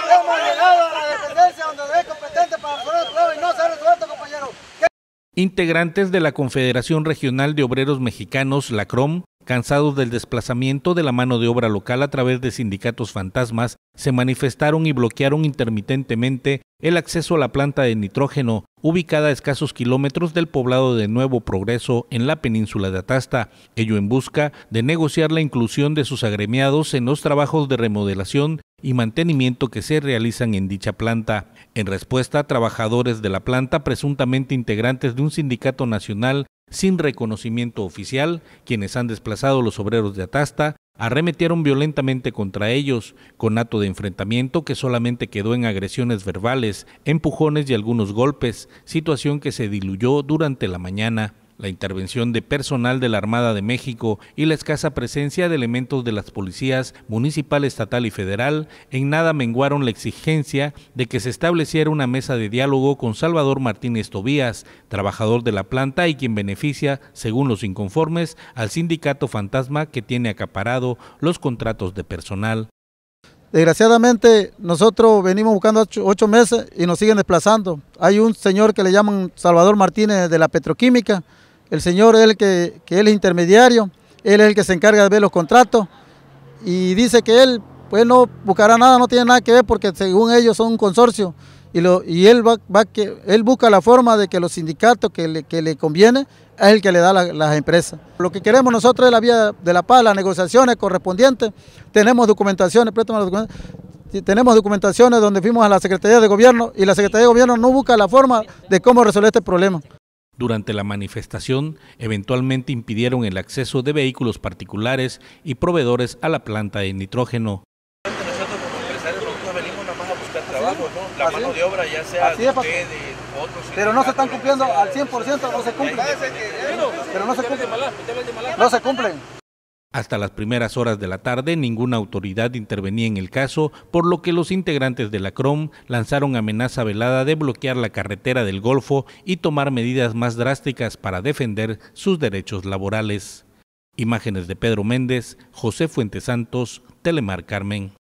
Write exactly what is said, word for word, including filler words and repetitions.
Hemos llegado a la dependencia donde es competente para resolver el problema y no se ha resuelto, compañeros. Integrantes de la Confederación Regional de Obreros Mexicanos, la C R O M, cansados del desplazamiento de la mano de obra local a través de sindicatos fantasmas, se manifestaron y bloquearon intermitentemente el acceso a la planta de nitrógeno, ubicada a escasos kilómetros del poblado de Nuevo Progreso en la península de Atasta, ello en busca de negociar la inclusión de sus agremiados en los trabajos de remodelación y mantenimiento que se realizan en dicha planta. En respuesta, trabajadores de la planta, presuntamente integrantes de un sindicato nacional sin reconocimiento oficial, quienes han desplazado a los obreros de Atasta, arremetieron violentamente contra ellos, con acto de enfrentamiento que solamente quedó en agresiones verbales, empujones y algunos golpes, situación que se diluyó durante la mañana. La intervención de personal de la Armada de México y la escasa presencia de elementos de las policías municipal, estatal y federal en nada menguaron la exigencia de que se estableciera una mesa de diálogo con Salvador Martínez Tobías, trabajador de la planta y quien beneficia, según los inconformes, al sindicato fantasma que tiene acaparado los contratos de personal. Desgraciadamente nosotros venimos buscando ocho, ocho meses y nos siguen desplazando. Hay un señor que le llaman Salvador Martínez de la Petroquímica. El señor es el que, que él es intermediario, él es el que se encarga de ver los contratos y dice que él pues no buscará nada, no tiene nada que ver porque según ellos son un consorcio y, lo, y él, va, va que, él busca la forma de que los sindicatos que le, que le conviene es el que le da la, las empresas. Lo que queremos nosotros es la vía de la paz, las negociaciones correspondientes, tenemos documentaciones, tenemos documentaciones donde fuimos a la Secretaría de Gobierno y la Secretaría de Gobierno no busca la forma de cómo resolver este problema. Durante la manifestación, eventualmente impidieron el acceso de vehículos particulares y proveedores a la planta de nitrógeno. Nosotros como empresarios nosotros venimos nada más a buscar trabajo, ¿no? La mano de obra ya sea de usted, de otros. Pero no se están cumpliendo al cien por ciento, no se cumplen. Pero no se cumplen. No se cumplen. Hasta las primeras horas de la tarde, ninguna autoridad intervenía en el caso, por lo que los integrantes de la C R O M lanzaron amenaza velada de bloquear la carretera del Golfo y tomar medidas más drásticas para defender sus derechos laborales. Imágenes de Pedro Méndez, José Fuentes Santos, Telemar Carmen.